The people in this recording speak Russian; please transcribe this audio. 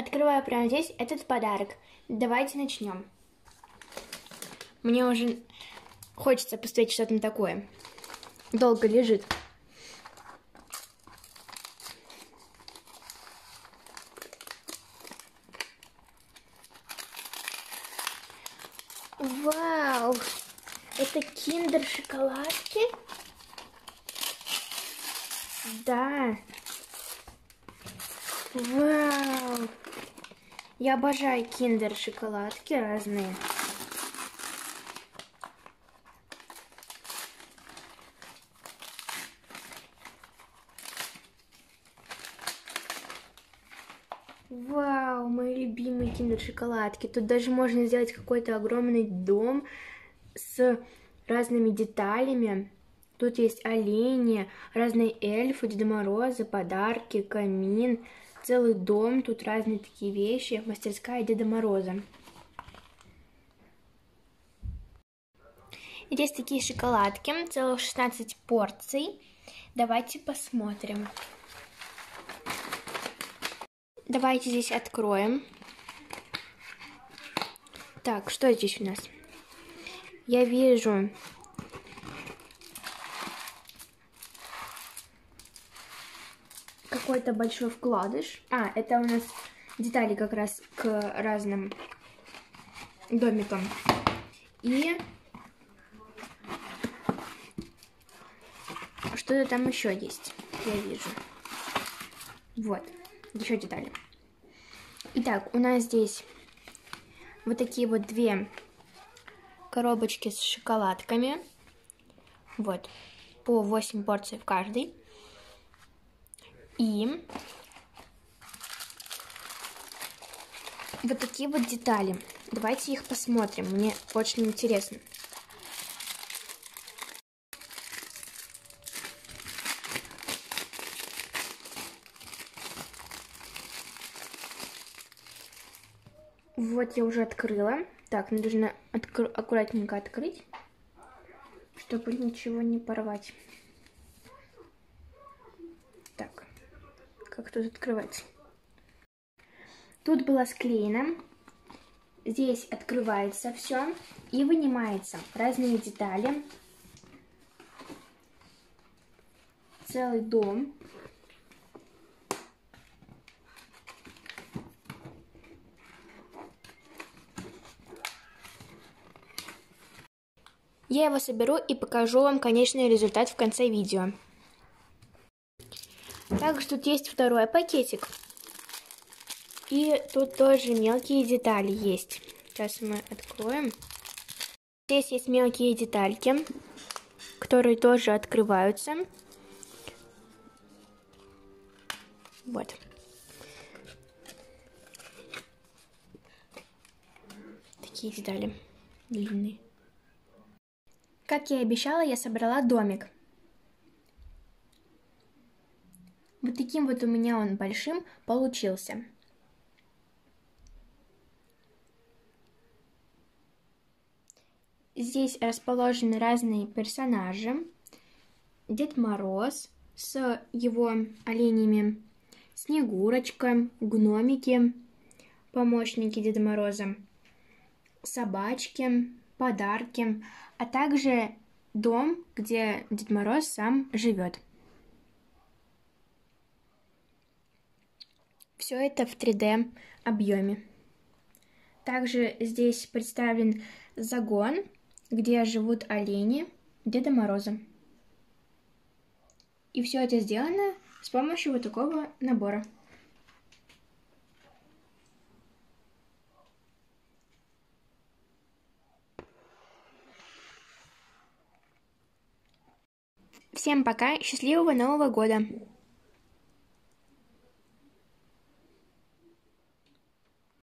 Открываю прямо здесь этот подарок. Давайте начнем. Мне уже хочется посмотреть, что там такое. Долго лежит. Вау! Это киндер шоколадки? Да. Вау! Я обожаю киндер шоколадки разные. Вау, мои любимые киндер шоколадки. Тут даже можно сделать какой-то огромный дом с разными деталями. Тут есть олени, разные эльфы, Деда Мороза, подарки, камин, целый дом. Тут разные такие вещи. Мастерская Деда Мороза. Здесь такие шоколадки, целых 16 порций. Давайте посмотрим. Давайте здесь откроем. Так, что здесь у нас? Я вижу какой-то большой вкладыш. Это у нас детали как раз к разным домикам. И что-то там еще есть, я вижу. Вот, еще детали. Итак, у нас здесь вот такие вот две коробочки с шоколадками. Вот, по 8 порций в каждой. И вот такие вот детали. Давайте их посмотрим, мне очень интересно. Вот я уже открыла. Так, нужно аккуратненько открыть, чтобы ничего не порвать. Так, как тут открывать? Тут было склеено. Здесь открывается все и вынимается разные детали. Целый дом. Я его соберу и покажу вам конечный результат в конце видео. Также тут есть второй пакетик. И тут тоже мелкие детали есть. Сейчас мы откроем. Здесь есть мелкие детальки, которые тоже открываются. Вот. Такие детали длинные. Как я и обещала, я собрала домик. Вот таким вот у меня он большим получился. Здесь расположены разные персонажи. Дед Мороз с его оленями, Снегурочка, гномики, помощники Деда Мороза, собачки, подарки, а также дом, где Дед Мороз сам живет. Все это в 3D объеме. Также здесь представлен загон, где живут олени Деда Мороза. И все это сделано с помощью вот такого набора. Всем пока, счастливого Нового года!